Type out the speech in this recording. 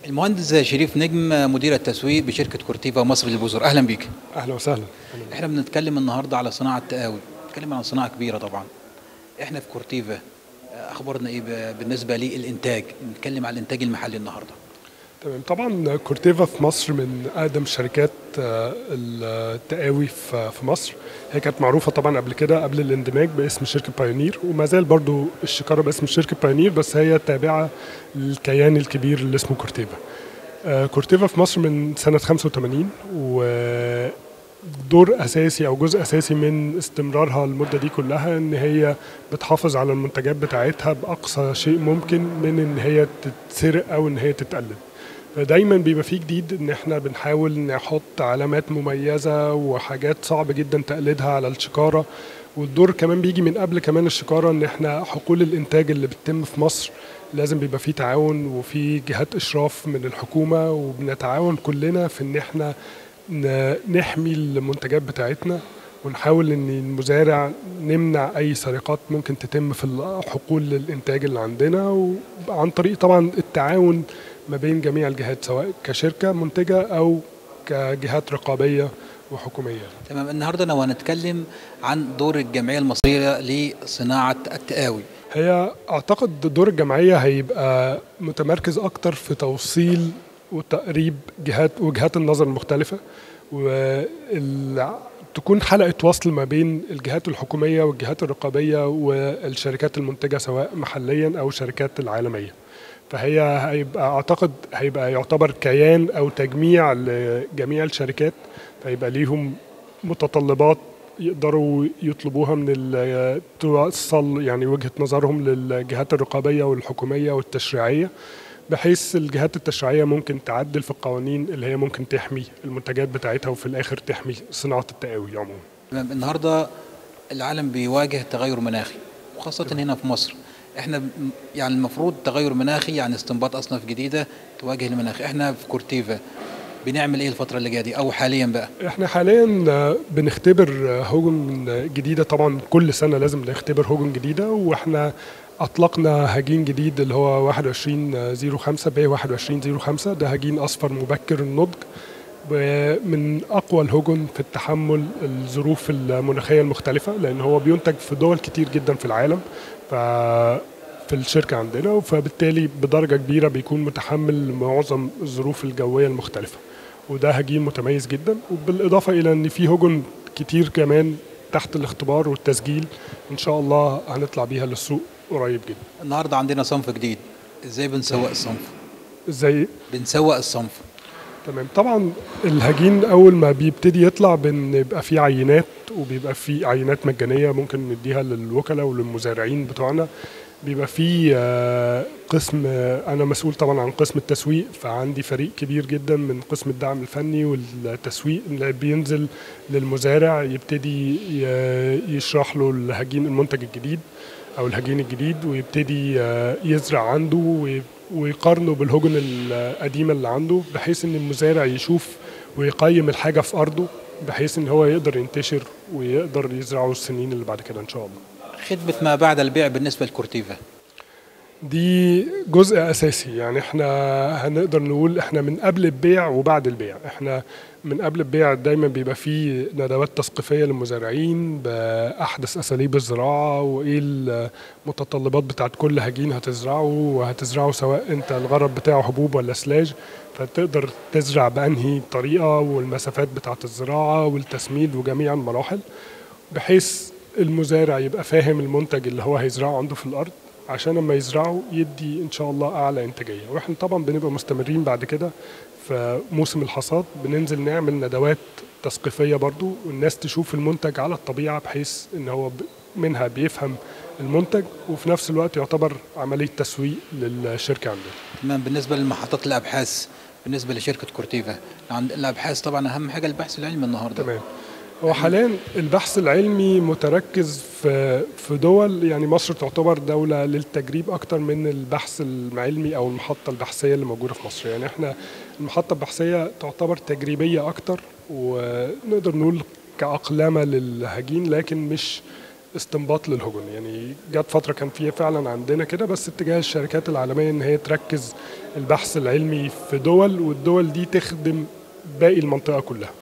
المهندس شريف نجم، مدير التسويق بشركة كورتيفا مصر للبذور، أهلا بيك. اهلا وسهلا. احنا بنتكلم النهاردة على صناعة تقاوي، بنتكلم عن صناعة كبيرة طبعا. احنا في كورتيفا أخبارنا إيه بالنسبة للإنتاج؟ بنتكلم على الإنتاج المحلي النهاردة. تمام، طبعا كورتيفا في مصر من اقدم شركات التقاوي في مصر. هي كانت معروفه طبعا قبل كده، قبل الاندماج باسم شركه بايونير، وما زال برضو الشكاره باسم شركه بايونير، بس هي تابعه للكيان الكبير اللي اسمه كورتيفا. كورتيفا في مصر من سنه 85، دور اساسي او جزء اساسي من استمرارها المده دي كلها ان هي بتحافظ على المنتجات بتاعتها باقصى شيء ممكن من ان هي تتسرق او ان هي تتقلد. فدايما بيبقى فيه جديد، ان احنا بنحاول نحط علامات مميزه وحاجات صعب جدا تقليدها على الشكاره. والدور كمان بيجي من قبل كمان الشكاره، ان احنا حقول الانتاج اللي بتتم في مصر لازم بيبقى فيه تعاون وفي جهات اشراف من الحكومه، وبنتعاون كلنا في ان احنا نحمي المنتجات بتاعتنا، ونحاول ان المزارع نمنع اي سرقات ممكن تتم في حقول الانتاج اللي عندنا، وعن طريق طبعا التعاون ما بين جميع الجهات، سواء كشركة منتجة او كجهات رقابية وحكومية. تمام، النهاردة أنا وهنتكلم عن دور الجمعية المصرية لصناعة التقاوي. هي اعتقد دور الجمعية هيبقى متمركز اكتر في توصيل وتقريب وجهات النظر المختلفة، تكون حلقة وصل ما بين الجهات الحكومية والجهات الرقابية والشركات المنتجة، سواء محليا أو شركات العالمية. فهي هيبقى يعتبر كيان أو تجميع لجميع الشركات، فيبقى ليهم متطلبات يقدروا يطلبوها توصل يعني وجهة نظرهم للجهات الرقابية والحكومية والتشريعية، بحيث الجهات التشريعية ممكن تعدل في القوانين اللي هي ممكن تحمي المنتجات بتاعتها، وفي الآخر تحمي صناعة التقاوي عموما. تمام، النهاردة العالم بيواجه تغير مناخي، وخاصة هنا في مصر. احنا يعني المفروض تغير مناخي، يعني استنباط أصناف جديدة تواجه المناخ. احنا في كورتيفا بنعمل ايه الفترة اللي جاية دي او حاليا بقى؟ احنا حاليا بنختبر هجن جديدة. طبعا كل سنة لازم نختبر هجن جديدة، واحنا اطلقنا هجين جديد اللي هو 2105 ب 2105. ده هجين اصفر مبكر النضج، من اقوى الهجن في التحمل الظروف المناخية المختلفة، لان هو بينتج في دول كتير جدا في العالم في الشركة عندنا، فبالتالي بدرجة كبيرة بيكون متحمل معظم الظروف الجوية المختلفة. وده هجين متميز جدا، وبالإضافة إلى أن في هجن كتير كمان تحت الاختبار والتسجيل، إن شاء الله هنطلع بيها للسوق قريب جدا. النهاردة عندنا صنف جديد، إزاي بنسوق الصنف؟ إزاي بنسوق الصنف؟ تمام، طبعا الهجين أول ما بيبتدي يطلع بنبقى فيه عينات، وبيبقى فيه عينات مجانية ممكن نديها للوكلاء وللمزارعين بتوعنا. بيبقى في قسم، أنا مسؤول طبعا عن قسم التسويق، فعندي فريق كبير جدا من قسم الدعم الفني والتسويق اللي بينزل للمزارع، يبتدي يشرح له الهجين المنتج الجديد أو الهجين الجديد، ويبتدي يزرع عنده ويقارنه بالهجن القديمة اللي عنده، بحيث إن المزارع يشوف ويقيم الحاجة في أرضه، بحيث إن هو يقدر ينتشر ويقدر يزرعه السنين اللي بعد كده إن شاء الله. خدمة ما بعد البيع بالنسبة لكورتيفا دي جزء أساسي، يعني احنا هنقدر نقول احنا من قبل البيع وبعد البيع. احنا من قبل البيع دايما بيبقى فيه ندوات تثقيفية للمزارعين بأحدث أساليب الزراعة، وإيه المتطلبات بتاعت كل هجين وهتزرعه سواء انت الغرض بتاعه حبوب ولا سلاج، فتقدر تزرع بأنهي طريقة، والمسافات بتاعت الزراعة والتسميد وجميع المراحل، بحيث المزارع يبقى فاهم المنتج اللي هو هيزرعه عنده في الأرض، عشان لما يزرعوا يدي ان شاء الله اعلى انتاجيه. واحنا طبعا بنبقى مستمرين بعد كده في موسم الحصاد، بننزل نعمل ندوات تثقيفيه برضو، والناس تشوف المنتج على الطبيعه، بحيث ان هو منها بيفهم المنتج، وفي نفس الوقت يعتبر عمليه تسويق للشركه عندنا. تمام، بالنسبة لمحطات الأبحاث، بالنسبة لشركة كورتيفا عند الأبحاث طبعا أهم حاجة البحث العلمي النهاردة. تمام، هو حاليا البحث العلمي متركز في دول، يعني مصر تعتبر دولة للتجريب أكتر من البحث العلمي أو المحطة البحثية اللي موجودة في مصر. يعني احنا المحطة البحثية تعتبر تجريبية أكتر، ونقدر نقول كأقلامة للهجين، لكن مش استنباط للهجن. يعني جت فتره كان فيها فعلا عندنا كده، بس اتجاه الشركات العالميه ان هي تركز البحث العلمي في دول، والدول دي تخدم باقي المنطقه كلها.